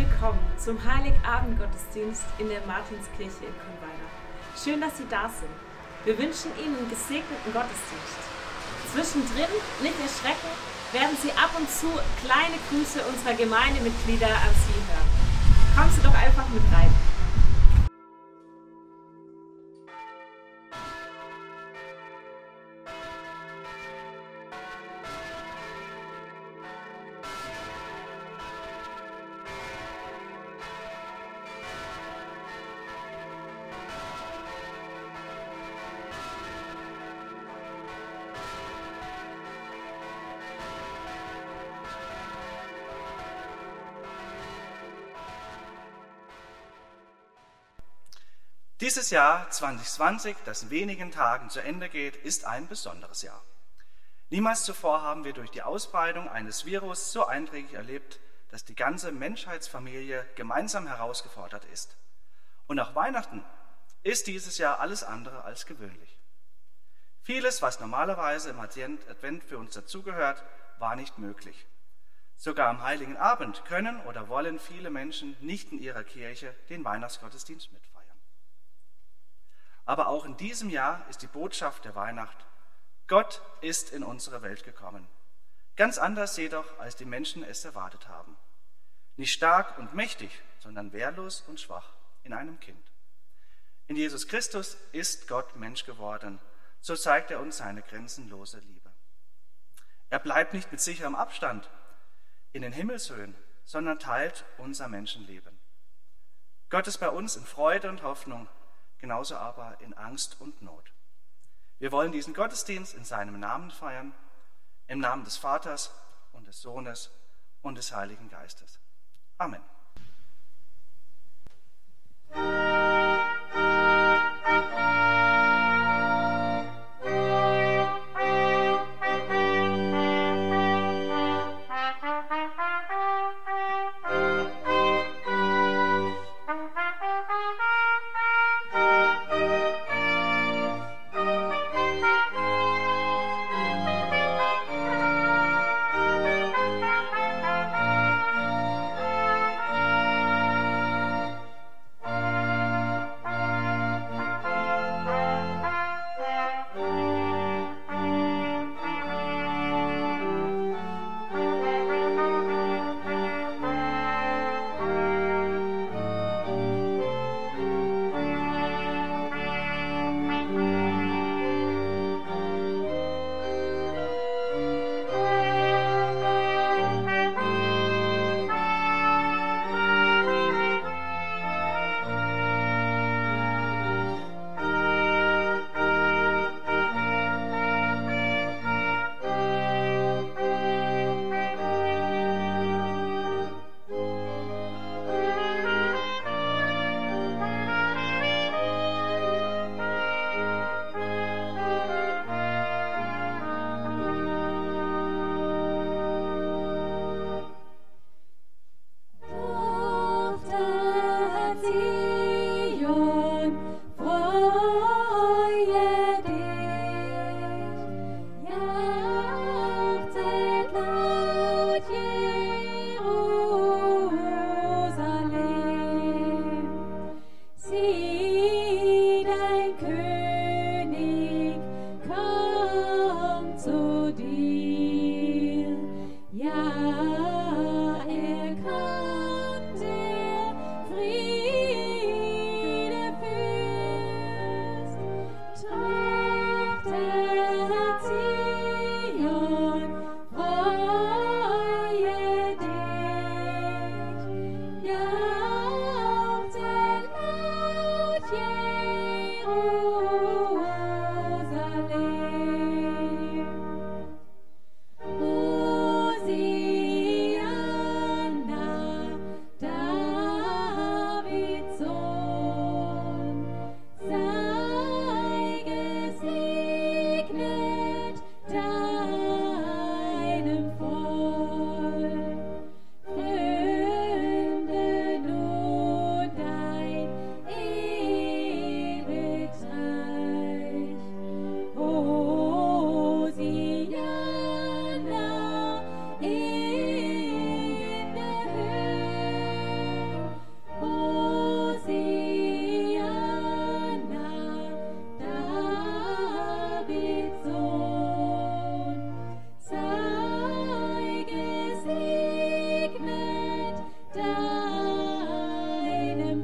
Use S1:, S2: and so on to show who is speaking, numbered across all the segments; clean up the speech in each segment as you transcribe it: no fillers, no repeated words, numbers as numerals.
S1: willkommen zum Heiligabend-Gottesdienst in der Martinskirche in Grünweiler. Schön, dass Sie da sind. Wir wünschen Ihnen einen gesegneten Gottesdienst. Zwischendrin, nicht erschrecken, werden Sie ab und zu kleine Grüße unserer Gemeindemitglieder an Sie hören. Kommen Sie doch einfach mit rein.
S2: Dieses Jahr 2020, das in wenigen Tagen zu Ende geht, ist ein besonderes Jahr. Niemals zuvor haben wir durch die Ausbreitung eines Virus so einträglich erlebt, dass die ganze Menschheitsfamilie gemeinsam herausgefordert ist. Und auch Weihnachten ist dieses Jahr alles andere als gewöhnlich. Vieles, was normalerweise im Advent für uns dazugehört, war nicht möglich. Sogar am Heiligen Abend können oder wollen viele Menschen nicht in ihrer Kirche den Weihnachtsgottesdienst mitfeiern. Aber auch in diesem Jahr ist die Botschaft der Weihnacht: Gott ist in unsere Welt gekommen. Ganz anders jedoch, als die Menschen es erwartet haben. Nicht stark und mächtig, sondern wehrlos und schwach in einem Kind. In Jesus Christus ist Gott Mensch geworden. So zeigt er uns seine grenzenlose Liebe. Er bleibt nicht mit sicherem Abstand in den Himmelshöhen, sondern teilt unser Menschenleben. Gott ist bei uns in Freude und Hoffnung, genauso aber in Angst und Not. Wir wollen diesen Gottesdienst in seinem Namen feiern, im Namen des Vaters und des Sohnes und des Heiligen Geistes. Amen.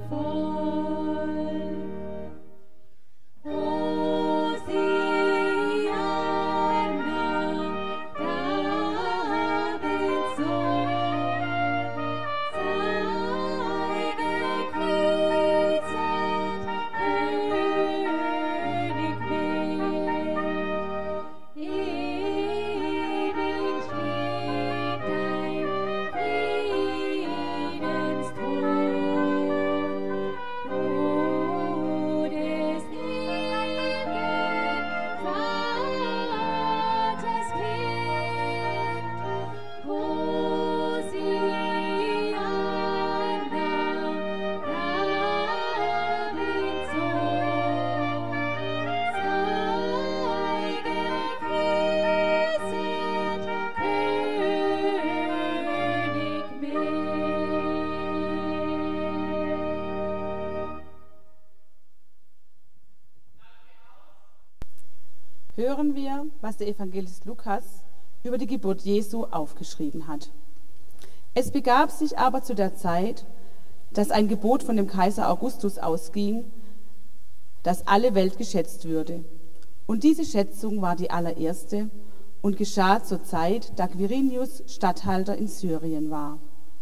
S3: Hören wir, was der Evangelist Lukas über die Geburt Jesu aufgeschrieben hat. Es begab sich aber zu der Zeit, dass ein Gebot von dem Kaiser Augustus ausging, dass alle Welt geschätzt würde. Und diese Schätzung war die allererste und geschah zur Zeit, da Quirinius Statthalter in Syrien war.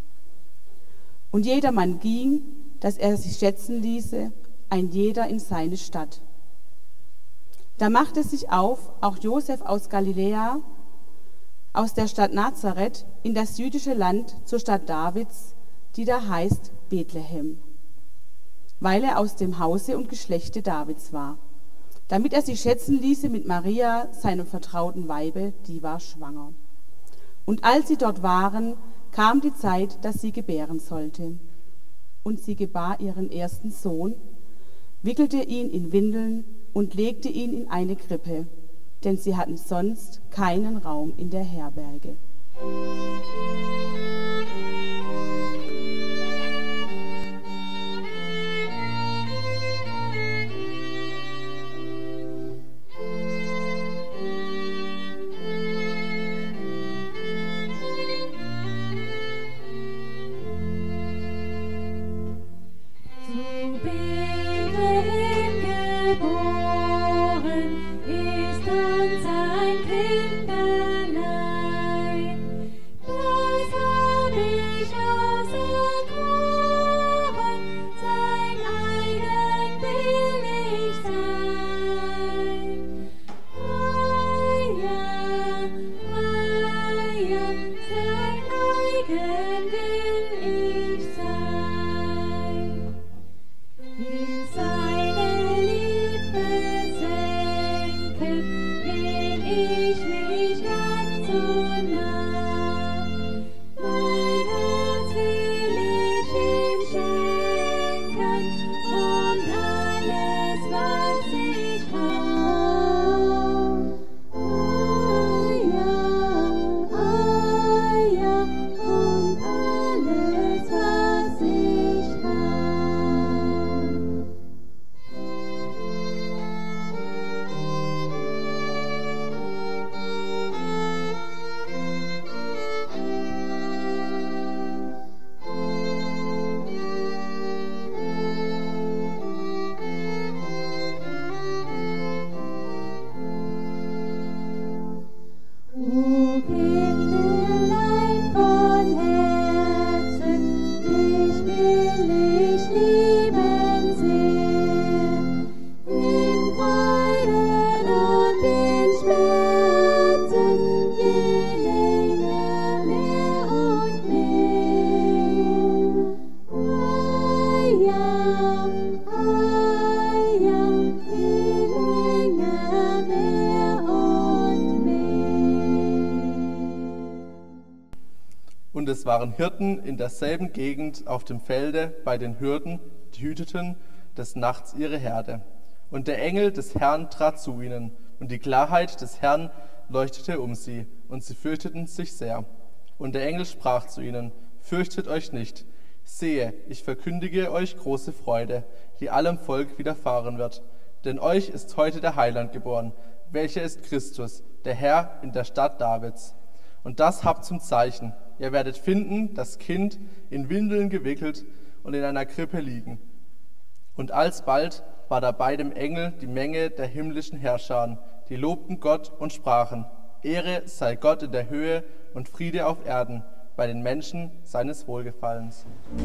S3: Und jedermann ging, dass er sich schätzen ließe, ein jeder in seine Stadt. Da machte sich auf, auch Josef aus Galiläa, aus der Stadt Nazareth, in das jüdische Land zur Stadt Davids, die da heißt Bethlehem, weil er aus dem Hause und Geschlechte Davids war, damit er sich schätzen ließe mit Maria, seinem vertrauten Weibe, die war schwanger. Und als sie dort waren, kam die Zeit, dass sie gebären sollte. Und sie gebar ihren ersten Sohn, wickelte ihn in Windeln und legte ihn in eine Krippe, denn sie hatten sonst keinen Raum in der Herberge.
S4: Und es waren Hirten in derselben Gegend auf dem Felde bei den Hürden, die hüteten des Nachts ihre Herde. Und der Engel des Herrn trat zu ihnen, und die Klarheit des Herrn leuchtete um sie, und sie fürchteten sich sehr. Und der Engel sprach zu ihnen: Fürchtet euch nicht. Sehe, ich verkündige euch große Freude, die allem Volk widerfahren wird. Denn euch ist heute der Heiland geboren, welcher ist Christus, der Herr in der Stadt Davids. Und das habt zum Zeichen: Ihr werdet finden, das Kind in Windeln gewickelt und in einer Krippe liegen. Und alsbald war da bei dem Engel die Menge der himmlischen Herrscher, die lobten Gott und sprachen: Ehre sei Gott in der Höhe und Friede auf Erden bei den Menschen seines Wohlgefallens.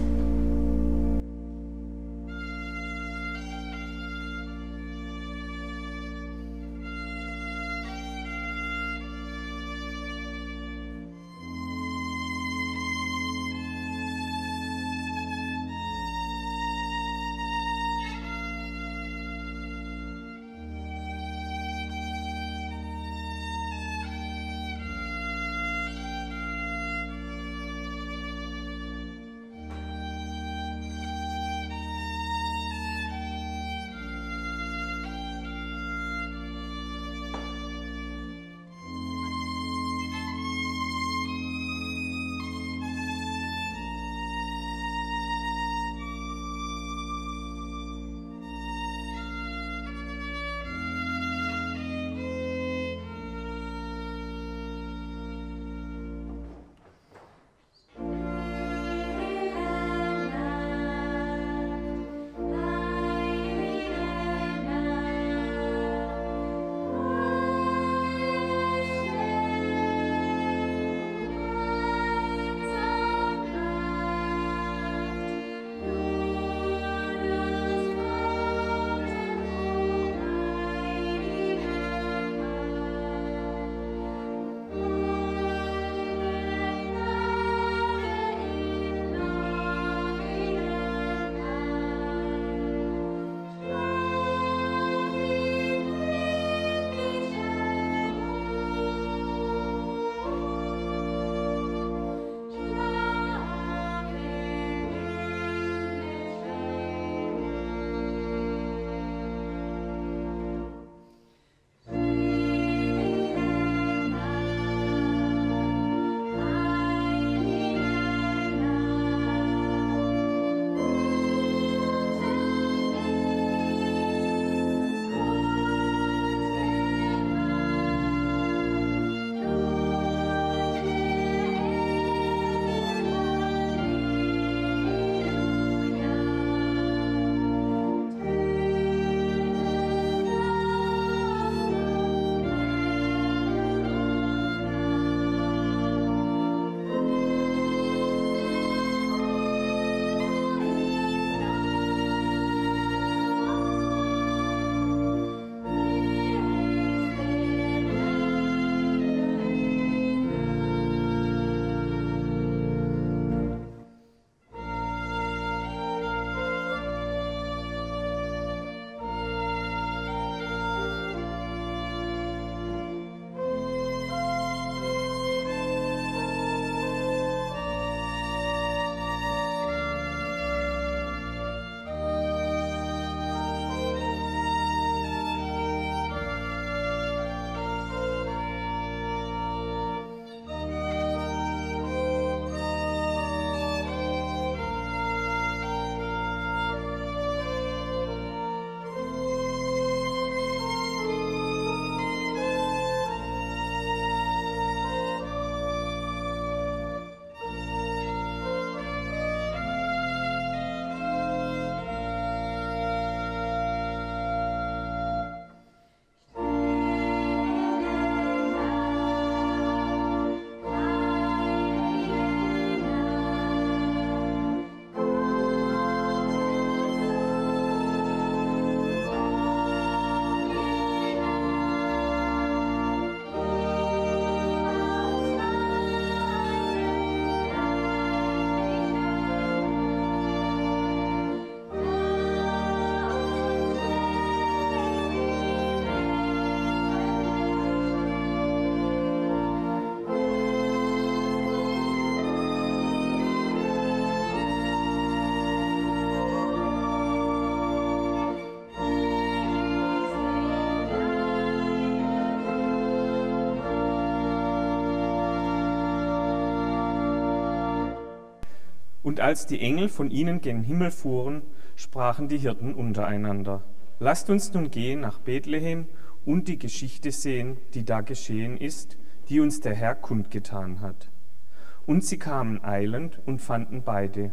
S5: Und als die Engel von ihnen gen Himmel fuhren, sprachen die Hirten untereinander: Lasst uns nun gehen nach Bethlehem und die Geschichte sehen, die da geschehen ist, die uns der Herr kundgetan hat. Und sie kamen eilend und fanden beide.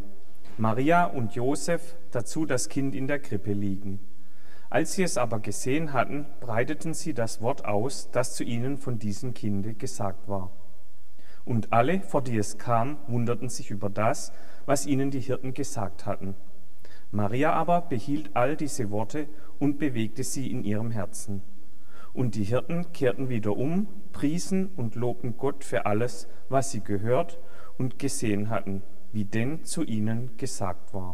S5: Maria und Josef dazu das Kind in der Krippe liegen. Als sie es aber gesehen hatten, breiteten sie das Wort aus, das zu ihnen von diesem Kinde gesagt war. Und alle, vor die es kam, wunderten sich über das, was ihnen die Hirten gesagt hatten. Maria aber behielt all diese Worte und bewegte sie in ihrem Herzen. Und die Hirten kehrten wieder um, priesen und lobten Gott für alles, was sie gehört und gesehen hatten, wie denn zu ihnen gesagt war.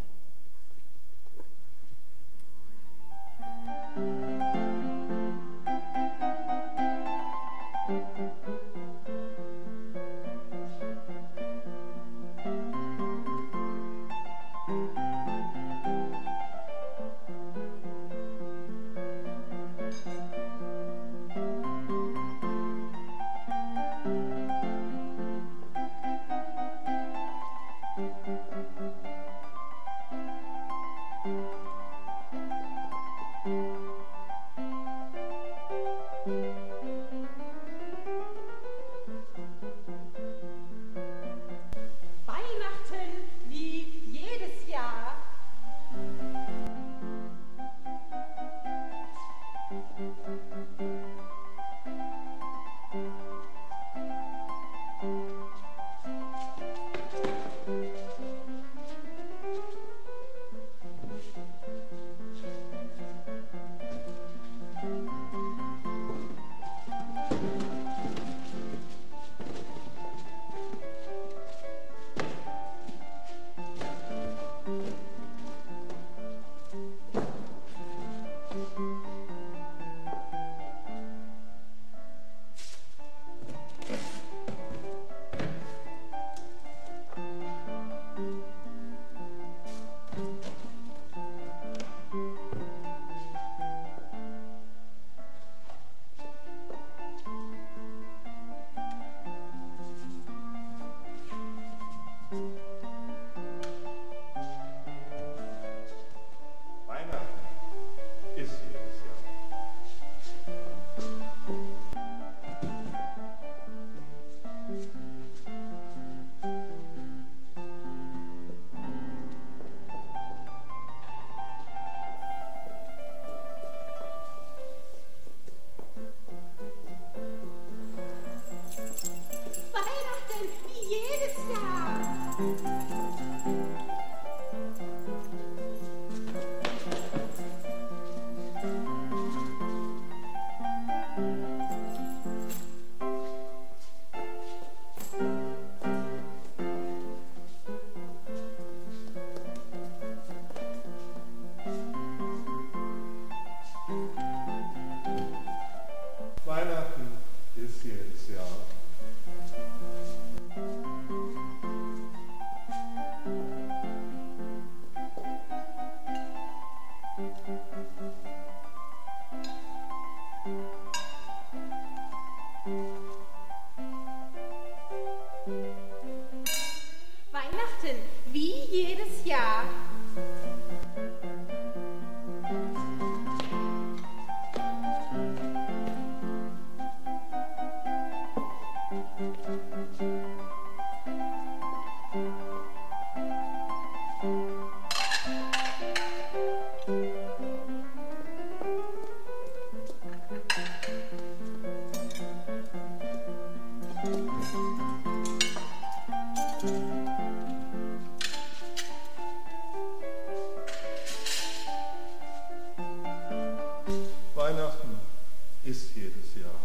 S6: Weihnachten ist jedes Jahr.
S7: Weihnachten, wie jedes Jahr.
S6: Weihnachten ist jedes Jahr.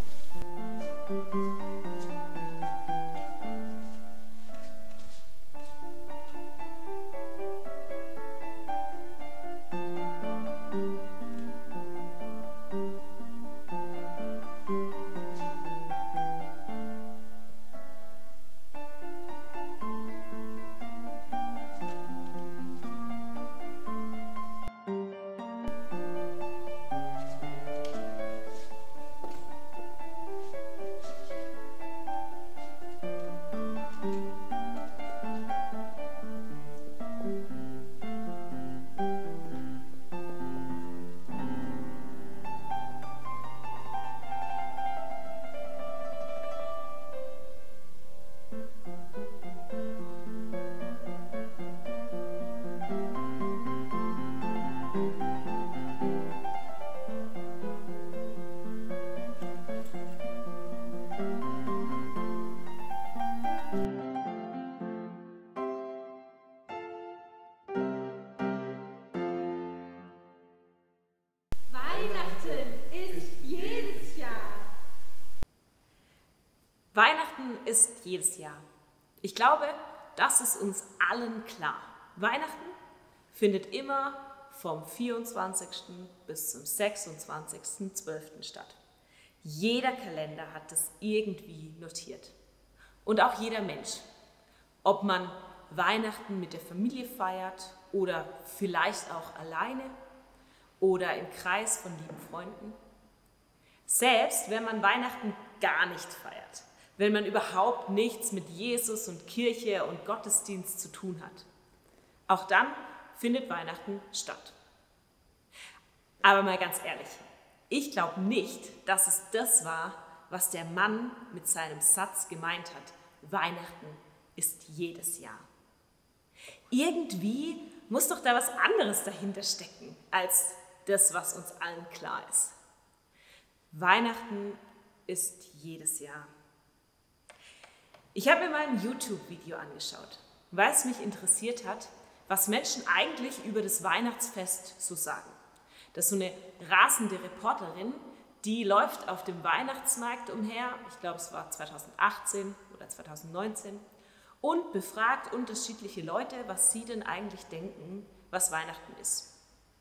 S1: ist jedes Jahr. Ich glaube, das ist uns allen klar. Weihnachten findet immer vom 24. bis zum 26.12. statt. Jeder Kalender hat das irgendwie notiert. Und auch jeder Mensch. Ob man Weihnachten mit der Familie feiert oder vielleicht auch alleine oder im Kreis von lieben Freunden. Selbst wenn man Weihnachten gar nicht feiert, wenn man überhaupt nichts mit Jesus und Kirche und Gottesdienst zu tun hat. Auch dann findet Weihnachten statt. Aber mal ganz ehrlich, ich glaube nicht, dass es das war, was der Mann mit seinem Satz gemeint hat. Weihnachten ist jedes Jahr. Irgendwie muss doch da was anderes dahinter stecken, als das, was uns allen klar ist. Weihnachten ist jedes Jahr. Ich habe mir mal ein YouTube-Video angeschaut, weil es mich interessiert hat, was Menschen eigentlich über das Weihnachtsfest so sagen. Das ist so eine rasende Reporterin, die läuft auf dem Weihnachtsmarkt umher, ich glaube es war 2018 oder 2019, und befragt unterschiedliche Leute, was sie denn eigentlich denken, was Weihnachten ist.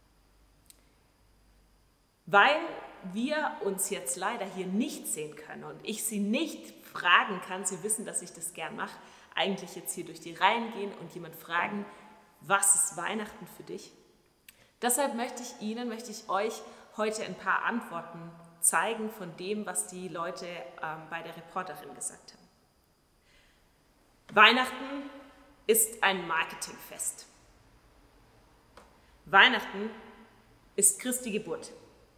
S1: Weil wir uns jetzt leider hier nicht sehen können und ich sie nicht fragen kann, Sie wissen, dass ich das gern mache, eigentlich jetzt hier durch die Reihen gehen und jemand fragen, was ist Weihnachten für dich? Deshalb möchte ich euch heute ein paar Antworten zeigen von dem, was die Leute bei der Reporterin gesagt haben. Weihnachten ist ein Marketingfest. Weihnachten ist Christi Geburt.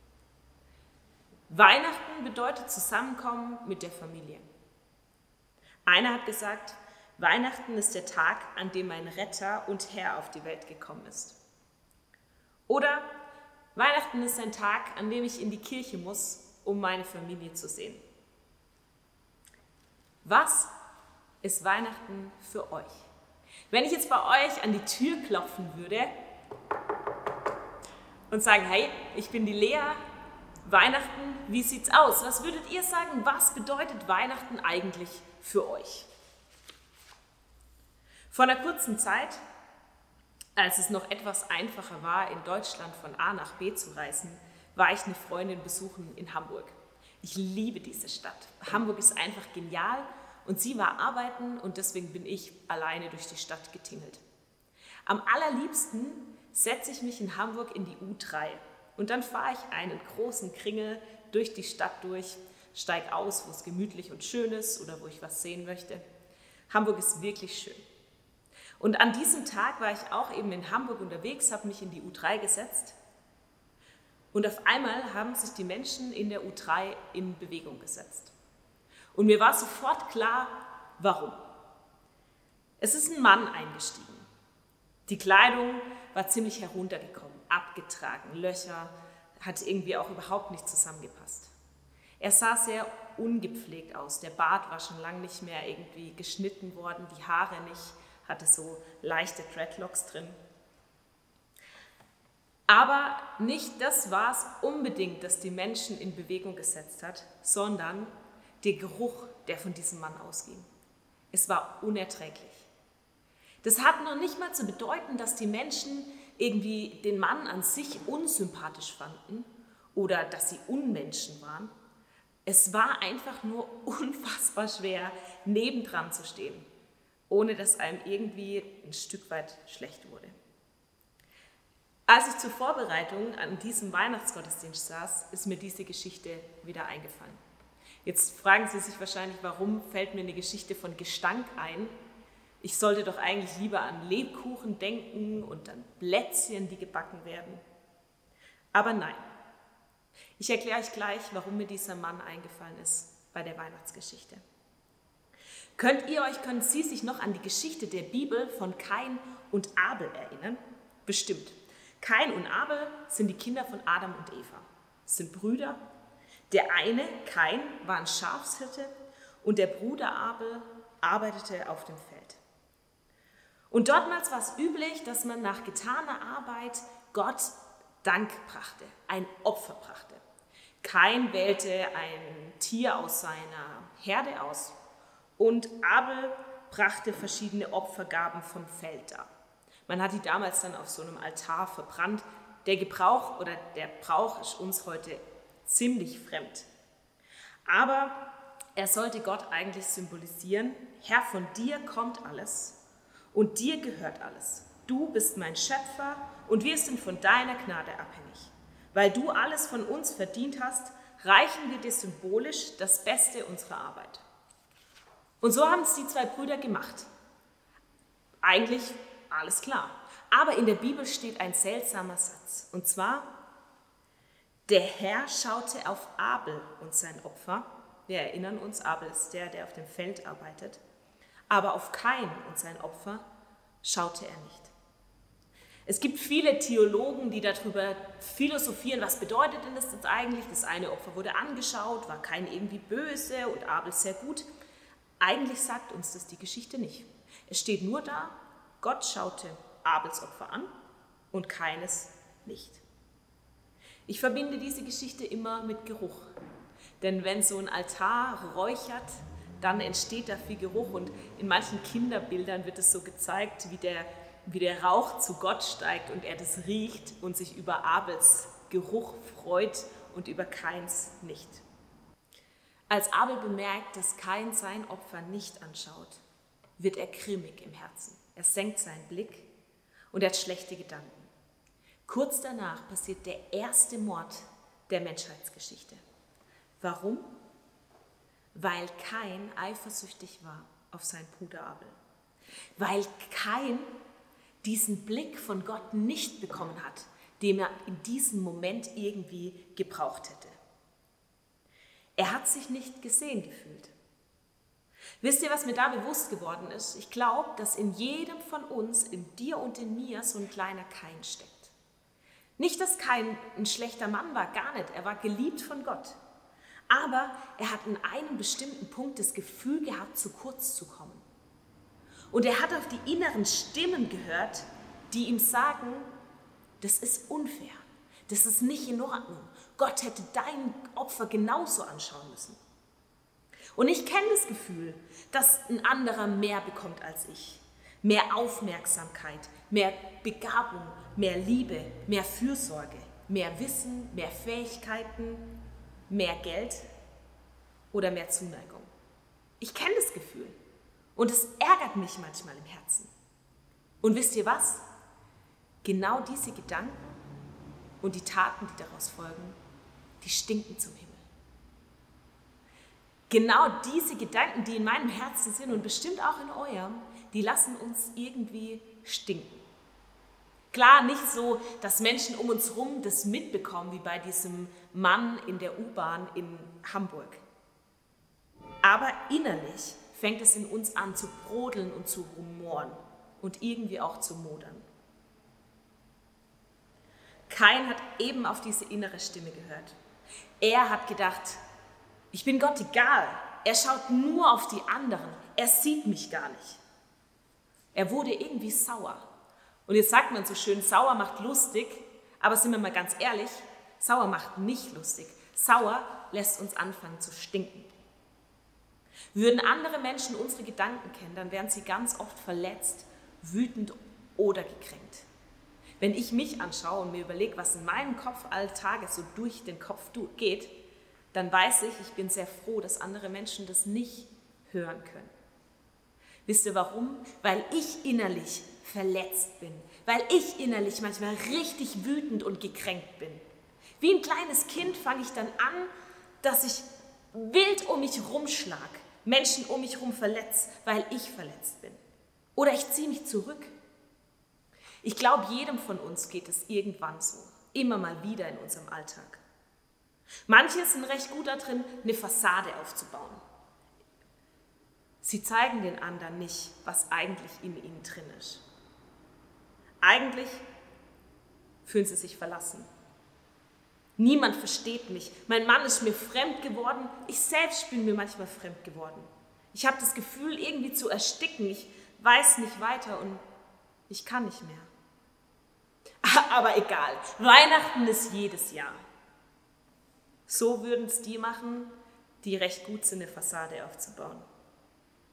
S1: Weihnachten bedeutet Zusammenkommen mit der Familie. Einer hat gesagt, Weihnachten ist der Tag, an dem mein Retter und Herr auf die Welt gekommen ist. Oder Weihnachten ist ein Tag, an dem ich in die Kirche muss, um meine Familie zu sehen. Was ist Weihnachten für euch? Wenn ich jetzt bei euch an die Tür klopfen würde und sagen, hey, ich bin die Lea, Weihnachten, wie sieht's aus? Was würdet ihr sagen, was bedeutet Weihnachten eigentlich für euch? Vor einer kurzen Zeit, als es noch etwas einfacher war, in Deutschland von A nach B zu reisen, war ich eine Freundin besuchen in Hamburg. Ich liebe diese Stadt. Hamburg ist einfach genial und sie war arbeiten und deswegen bin ich alleine durch die Stadt getingelt. Am allerliebsten setze ich mich in Hamburg in die U3 und dann fahre ich einen großen Kringel durch die Stadt durch, steige aus, wo es gemütlich und schön ist oder wo ich was sehen möchte. Hamburg ist wirklich schön. Und an diesem Tag war ich auch eben in Hamburg unterwegs, habe mich in die U3 gesetzt und auf einmal haben sich die Menschen in der U3 in Bewegung gesetzt. Und mir war sofort klar, warum. Es ist ein Mann eingestiegen. Die Kleidung war ziemlich heruntergekommen, abgetragen, Löcher, hat irgendwie auch überhaupt nicht zusammengepasst. Er sah sehr ungepflegt aus, der Bart war schon lange nicht mehr irgendwie geschnitten worden, die Haare nicht, hatte so leichte Dreadlocks drin. Aber nicht das war es unbedingt, das die Menschen in Bewegung gesetzt hat, sondern der Geruch, der von diesem Mann ausging. Es war unerträglich. Das hat noch nicht mal zu bedeuten, dass die Menschen irgendwie den Mann an sich unsympathisch fanden oder dass sie Unmenschen waren. Es war einfach nur unfassbar schwer, nebendran zu stehen, ohne dass einem irgendwie ein Stück weit schlecht wurde. Als ich zur Vorbereitung an diesem Weihnachtsgottesdienst saß, ist mir diese Geschichte wieder eingefallen. Jetzt fragen Sie sich wahrscheinlich, warum fällt mir eine Geschichte von Gestank ein? Ich sollte doch eigentlich lieber an Lebkuchen denken und an Plätzchen, die gebacken werden. Aber nein. Ich erkläre euch gleich, warum mir dieser Mann eingefallen ist bei der Weihnachtsgeschichte. Können Sie sich noch an die Geschichte der Bibel von Kain und Abel erinnern? Bestimmt. Kain und Abel sind die Kinder von Adam und Eva. Es sind Brüder. Der eine, Kain, war ein Schafshirte und der Bruder Abel arbeitete auf dem Feld. Und dortmals war es üblich, dass man nach getaner Arbeit Gott Dank brachte, ein Opfer brachte. Kain wählte ein Tier aus seiner Herde aus Und Abel brachte verschiedene Opfergaben vom Feld dar. Man hat die damals dann auf so einem Altar verbrannt. Der Brauch ist uns heute ziemlich fremd. Aber er sollte Gott eigentlich symbolisieren: Herr, von dir kommt alles und dir gehört alles. Du bist mein Schöpfer und wir sind von deiner Gnade abhängig. Weil du alles von uns verdient hast, reichen wir dir symbolisch das Beste unserer Arbeit. Und so haben es die zwei Brüder gemacht. Eigentlich alles klar. Aber in der Bibel steht ein seltsamer Satz. Und zwar: Der Herr schaute auf Abel und sein Opfer. Wir erinnern uns, Abel ist der auf dem Feld arbeitet. Aber auf Kain und sein Opfer schaute er nicht. Es gibt viele Theologen, die darüber philosophieren, was bedeutet denn das jetzt eigentlich? Das eine Opfer wurde angeschaut, war Kain irgendwie böse und Abel sehr gut. Eigentlich sagt uns das die Geschichte nicht. Es steht nur da: Gott schaute Abels Opfer an und Kaines nicht. Ich verbinde diese Geschichte immer mit Geruch. Denn wenn so ein Altar räuchert, dann entsteht da viel Geruch. Und in manchen Kinderbildern wird es so gezeigt, wie der Rauch zu Gott steigt und er das riecht und sich über Abels Geruch freut und über Kains nicht. Als Abel bemerkt, dass Kain sein Opfer nicht anschaut, wird er grimmig im Herzen. Er senkt seinen Blick und er hat schlechte Gedanken. Kurz danach passiert der erste Mord der Menschheitsgeschichte. Warum? Weil Kain eifersüchtig war auf seinen Bruder Abel. Weil Kain diesen Blick von Gott nicht bekommen hat, den er in diesem Moment irgendwie gebraucht hätte. Er hat sich nicht gesehen gefühlt. Wisst ihr, was mir da bewusst geworden ist? Ich glaube, dass in jedem von uns, in dir und in mir, so ein kleiner Kain steckt. Nicht, dass Kain ein schlechter Mann war, gar nicht. Er war geliebt von Gott. Aber er hat in einem bestimmten Punkt das Gefühl gehabt, zu kurz zu kommen. Und er hat auf die inneren Stimmen gehört, die ihm sagen: Das ist unfair, das ist nicht in Ordnung. Gott hätte dein Opfer genauso anschauen müssen. Und ich kenne das Gefühl, dass ein anderer mehr bekommt als ich. Mehr Aufmerksamkeit, mehr Begabung, mehr Liebe, mehr Fürsorge, mehr Wissen, mehr Fähigkeiten, mehr Geld oder mehr Zuneigung. Ich kenne das Gefühl und es ärgert mich manchmal im Herzen. Und wisst ihr was? Genau diese Gedanken und die Taten, die daraus folgen, die stinken zum Himmel. Genau diese Gedanken, die in meinem Herzen sind und bestimmt auch in eurem, die lassen uns irgendwie stinken. Klar, nicht so, dass Menschen um uns herum das mitbekommen, wie bei diesem Mann in der U-Bahn in Hamburg. Aber innerlich fängt es in uns an zu brodeln und zu rumoren und irgendwie auch zu modern. Kain hat eben auf diese innere Stimme gehört. Er hat gedacht: Ich bin Gott egal. Er schaut nur auf die anderen. Er sieht mich gar nicht. Er wurde irgendwie sauer. Und jetzt sagt man so schön, sauer macht lustig, aber sind wir mal ganz ehrlich, sauer macht nicht lustig. Sauer lässt uns anfangen zu stinken. Würden andere Menschen unsere Gedanken kennen, dann wären sie ganz oft verletzt, wütend oder gekränkt. Wenn ich mich anschaue und mir überlege, was in meinem Kopf alle Tage so durch den Kopf geht, dann weiß ich bin sehr froh, dass andere Menschen das nicht hören können. Wisst ihr warum? Weil ich innerlich verletzt bin, weil ich innerlich manchmal richtig wütend und gekränkt bin. Wie ein kleines Kind fange ich dann an, dass ich wild um mich rumschlag, Menschen um mich herum verletze, weil ich verletzt bin. Oder ich ziehe mich zurück. Ich glaube, jedem von uns geht es irgendwann so, immer mal wieder in unserem Alltag. Manche sind recht gut darin, eine Fassade aufzubauen. Sie zeigen den anderen nicht, was eigentlich in ihnen drin ist. Eigentlich fühlen sie sich verlassen. Niemand versteht mich. Mein Mann ist mir fremd geworden. Ich selbst bin mir manchmal fremd geworden. Ich habe das Gefühl, irgendwie zu ersticken. Ich weiß nicht weiter und ich kann nicht mehr. Aber egal, Weihnachten ist jedes Jahr. So würden es die machen, die recht gut sind, eine Fassade aufzubauen.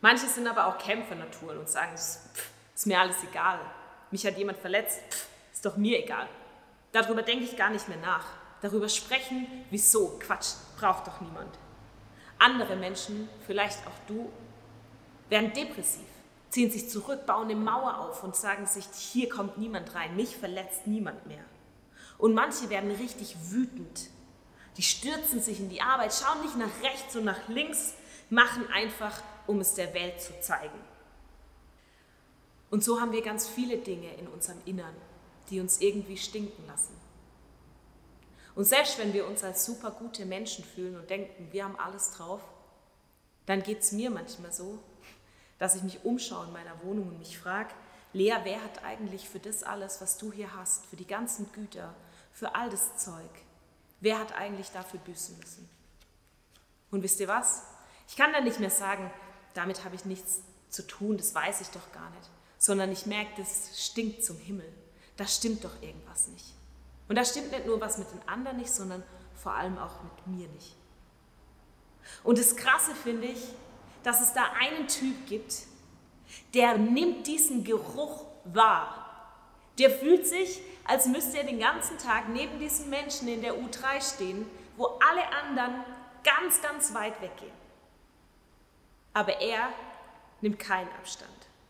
S1: Manche sind aber auch Kämpfernaturen und sagen, ist mir alles egal. Mich hat jemand verletzt, ist doch mir egal. Darüber denke ich gar nicht mehr nach. Darüber sprechen, wieso? Quatsch, braucht doch niemand. Andere Menschen, vielleicht auch du, werden depressiv, ziehen sich zurück, bauen eine Mauer auf und sagen sich, hier kommt niemand rein, mich verletzt niemand mehr. Und manche werden richtig wütend. Die stürzen sich in die Arbeit, schauen nicht nach rechts und nach links, machen einfach, um es der Welt zu zeigen. Und so haben wir ganz viele Dinge in unserem Innern, die uns irgendwie stinken lassen. Und selbst wenn wir uns als super gute Menschen fühlen und denken, wir haben alles drauf, dann geht es mir manchmal so, dass ich mich umschaue in meiner Wohnung und mich frage, Lea, wer hat eigentlich für das alles, was du hier hast, für die ganzen Güter, für all das Zeug, wer hat eigentlich dafür büßen müssen? Und wisst ihr was? Ich kann dann nicht mehr sagen, damit habe ich nichts zu tun, das weiß ich doch gar nicht, sondern ich merke, das stinkt zum Himmel. Da stimmt doch irgendwas nicht. Und da stimmt nicht nur was mit den anderen nicht, sondern vor allem auch mit mir nicht. Und das Krasse finde ich, dass es da einen Typ gibt, der nimmt diesen Geruch wahr. Der fühlt sich, als müsste er den ganzen Tag neben diesen Menschen in der U3 stehen, wo alle anderen ganz, ganz weit weggehen. Aber er nimmt keinen Abstand.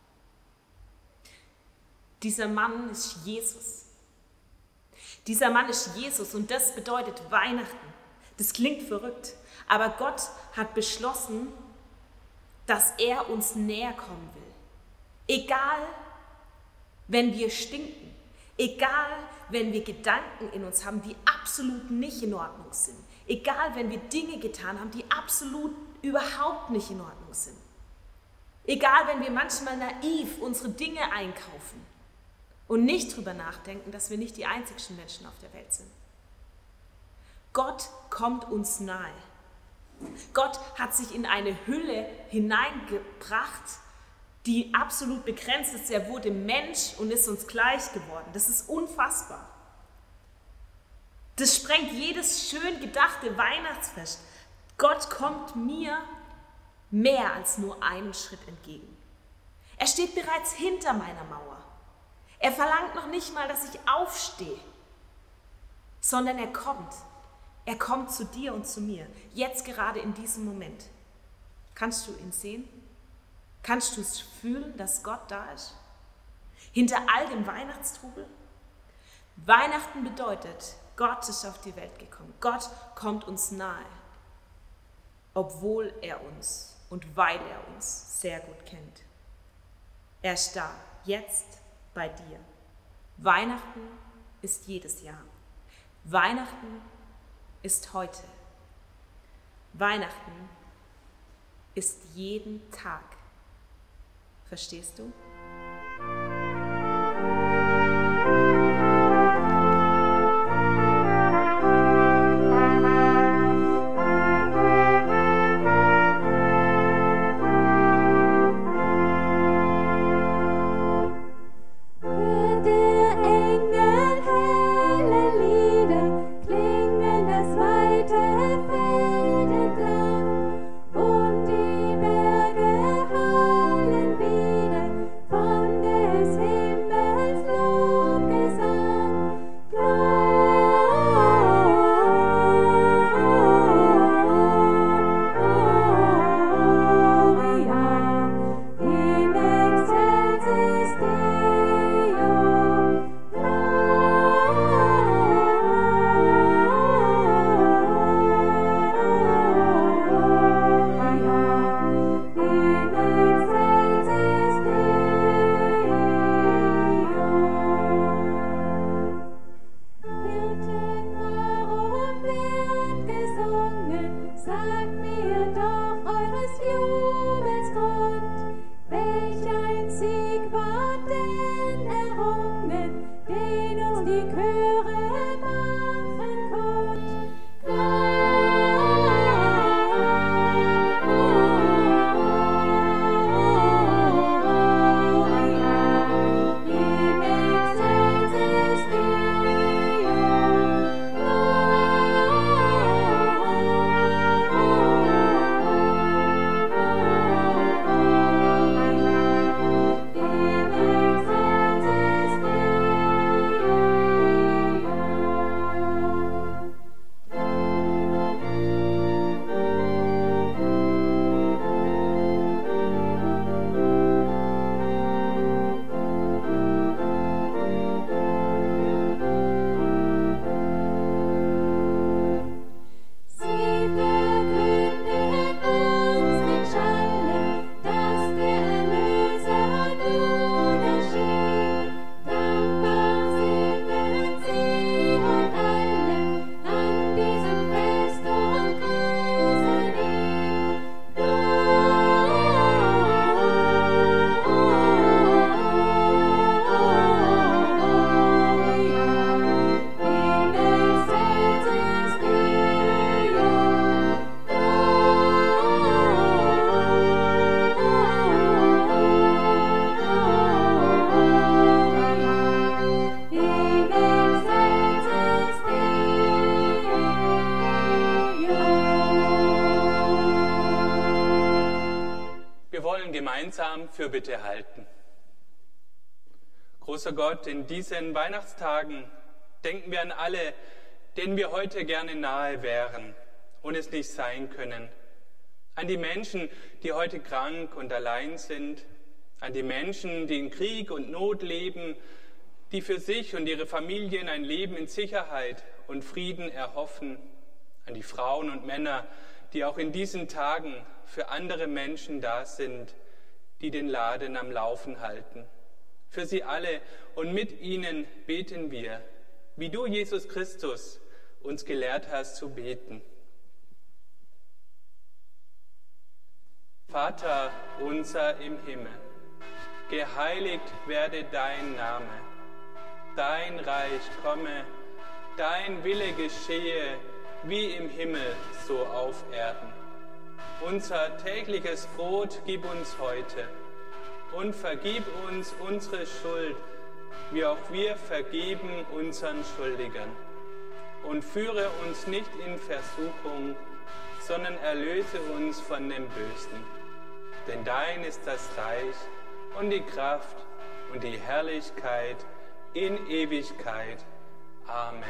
S1: Dieser Mann ist Jesus. Dieser Mann ist Jesus und das bedeutet Weihnachten. Das klingt verrückt, aber Gott hat beschlossen, dass er uns näher kommen will. Egal, wenn wir stinken, egal, wenn wir Gedanken in uns haben, die absolut nicht in Ordnung sind, egal, wenn wir Dinge getan haben, die absolut überhaupt nicht in Ordnung sind, egal, wenn wir manchmal naiv unsere Dinge einkaufen und nicht drüber nachdenken, dass wir nicht die einzigsten Menschen auf der Welt sind. Gott kommt uns nahe. Gott hat sich in eine Hülle hineingebracht, die absolut begrenzt ist. Er wurde Mensch und ist uns gleich geworden. Das ist unfassbar. Das sprengt jedes schön gedachte Weihnachtsfest. Gott kommt mir mehr als nur einen Schritt entgegen. Er steht bereits hinter meiner Mauer. Er verlangt noch nicht mal, dass ich aufstehe, sondern er kommt. Er kommt zu dir und zu mir, jetzt gerade in diesem Moment. Kannst du ihn sehen? Kannst du es fühlen, dass Gott da ist? Hinter all dem Weihnachtstrubel? Weihnachten bedeutet, Gott ist auf die Welt gekommen. Gott kommt uns nahe, obwohl er uns und weil er uns sehr gut kennt. Er ist da, jetzt bei dir. Weihnachten ist jedes Jahr. Weihnachten ist heute. Weihnachten ist jeden Tag. Verstehst du?
S8: Und die Berge hallen wieder wollen gemeinsam Fürbitte halten. Großer Gott, in diesen Weihnachtstagen denken wir an alle, denen wir heute gerne nahe wären und es nicht sein können. An die Menschen, die heute krank und allein sind, an die Menschen, die in Krieg und Not leben, die für sich und ihre Familien ein Leben in Sicherheit und Frieden erhoffen, an die Frauen und Männer, die auch in diesen Tagen für andere Menschen da sind, die den Laden am Laufen halten. Für sie alle und mit ihnen beten wir, wie du, Jesus Christus, uns gelehrt hast zu beten. Vater unser im Himmel, geheiligt werde dein Name, dein Reich komme, dein Wille geschehe, wie im Himmel, so auf Erden. Unser tägliches Brot gib uns heute und vergib uns unsere Schuld, wie auch wir vergeben unseren Schuldigern. Und führe uns nicht in Versuchung, sondern erlöse uns von dem Bösen. Denn dein ist das Reich und die Kraft und die Herrlichkeit in Ewigkeit. Amen.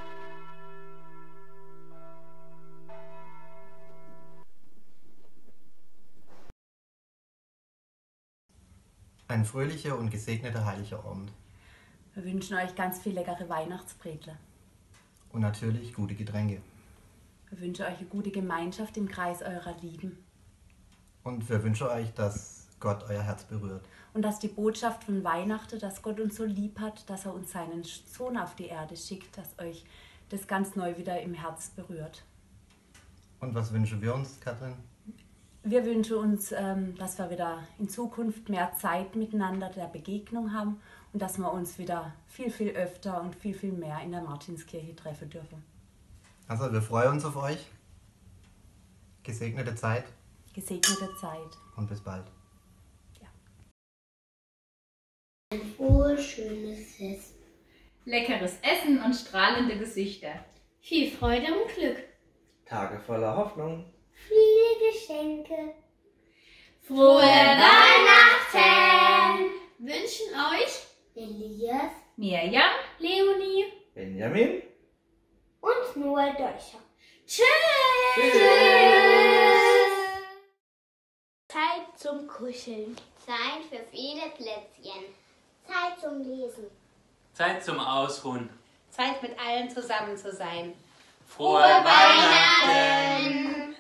S9: Ein fröhlicher und gesegneter heiliger Abend.
S10: Wir wünschen euch ganz viel leckere Weihnachtsbretle.
S9: Und natürlich gute Getränke.
S10: Wir wünschen euch eine gute Gemeinschaft im Kreis eurer Lieben.
S9: Und wir wünschen euch, dass Gott euer Herz berührt.
S10: Und dass die Botschaft von Weihnachten, dass Gott uns so lieb hat, dass er uns seinen Sohn auf die Erde schickt, dass euch das ganz neu wieder im Herz berührt.
S9: Und was wünschen wir uns, Katrin?
S10: Wir wünschen uns, dass wir wieder in Zukunft mehr Zeit miteinander der Begegnung haben und dass wir uns wieder viel, viel öfter und viel, viel mehr in der Martinskirche treffen dürfen.
S9: Also, wir freuen uns auf euch. Gesegnete Zeit.
S10: Gesegnete Zeit.
S9: Und bis bald.
S10: Ja.
S11: Ein frohes, schönes Fest.
S12: Leckeres Essen und strahlende Gesichter.
S11: Viel Freude und Glück.
S13: Tage voller Hoffnung.
S11: Viele Geschenke.
S7: Frohe Weihnachten wünschen euch
S11: Elias,
S12: Mirjam,
S7: Leonie
S13: Benjamin
S11: und Noel Deutscher.
S7: Tschüss!
S11: Zeit zum Kuscheln. Zeit für viele Plätzchen. Zeit zum Lesen.
S8: Zeit zum Ausruhen.
S14: Zeit mit allen zusammen zu sein.
S8: Frohe Weihnachten!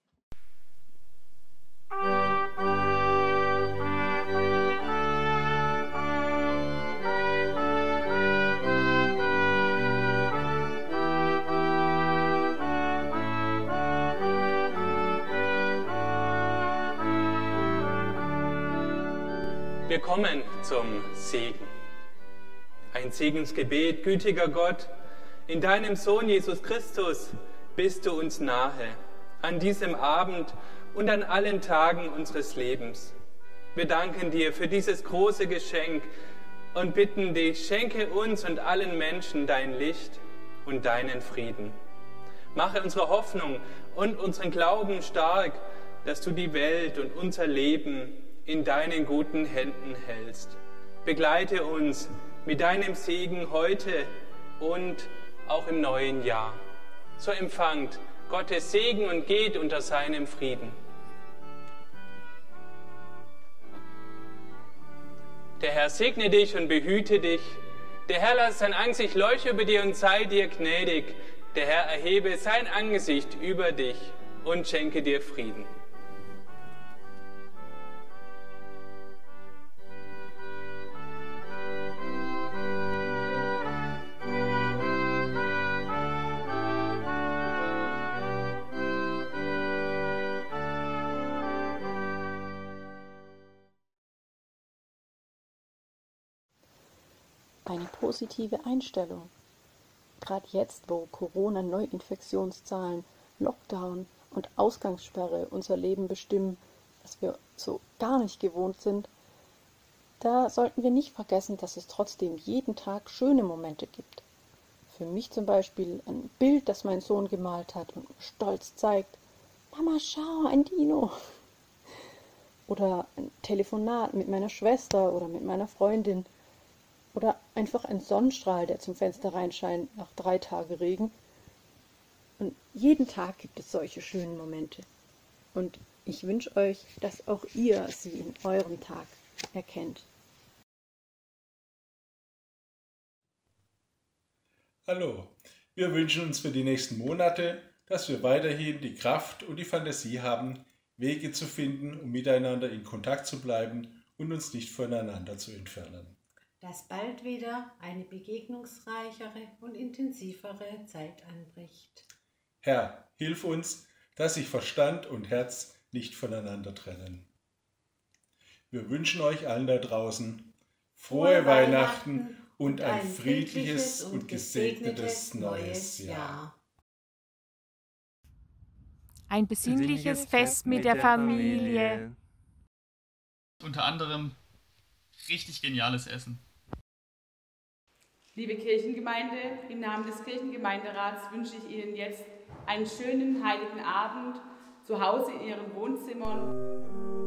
S8: Wir kommen zum Segen. Ein Segensgebet, gütiger Gott, in deinem Sohn Jesus Christus bist du uns nahe, an diesem Abend und an allen Tagen unseres Lebens. Wir danken dir für dieses große Geschenk und bitten dich, schenke uns und allen Menschen dein Licht und deinen Frieden. Mache unsere Hoffnung und unseren Glauben stark, dass du die Welt und unser Leben in deinen guten Händen hältst. Begleite uns mit deinem Segen heute und auch im neuen Jahr. So empfangt Gottes Segen und geht unter seinem Frieden. Der Herr segne dich und behüte dich. Der Herr lasse sein Angesicht leuchten über dir und sei dir gnädig. Der Herr erhebe sein Angesicht über dich und schenke dir Frieden.
S15: Eine positive Einstellung. Gerade jetzt, wo Corona-Neuinfektionszahlen, Lockdown und Ausgangssperre unser Leben bestimmen, was wir so gar nicht gewohnt sind, da sollten wir nicht vergessen, dass es trotzdem jeden Tag schöne Momente gibt. Für mich zum Beispiel ein Bild, das mein Sohn gemalt hat und stolz zeigt: Mama, schau, ein Dino. oder ein Telefonat mit meiner Schwester oder mit meiner Freundin oder einfach ein Sonnenstrahl, der zum Fenster reinscheint nach 3 Tagen Regen. Und jeden Tag gibt es solche schönen Momente. Und ich wünsche euch, dass auch ihr sie in eurem Tag erkennt.
S6: Hallo, wir wünschen uns für die nächsten Monate, dass wir weiterhin die Kraft und die Fantasie haben, Wege zu finden, um miteinander in Kontakt zu bleiben und uns nicht voneinander zu entfernen.
S14: Dass bald wieder eine begegnungsreichere und intensivere Zeit anbricht.
S6: Herr, hilf uns, dass sich Verstand und Herz nicht voneinander trennen. Wir wünschen euch allen da draußen frohe Weihnachten und ein friedliches und gesegnetes neues Jahr.
S16: Ein besinnliches Fest mit der Familie.
S17: Unter anderem richtig geniales Essen.
S3: Liebe Kirchengemeinde, im Namen des Kirchengemeinderats wünsche ich Ihnen jetzt einen schönen heiligen Abend zu Hause in Ihren Wohnzimmern.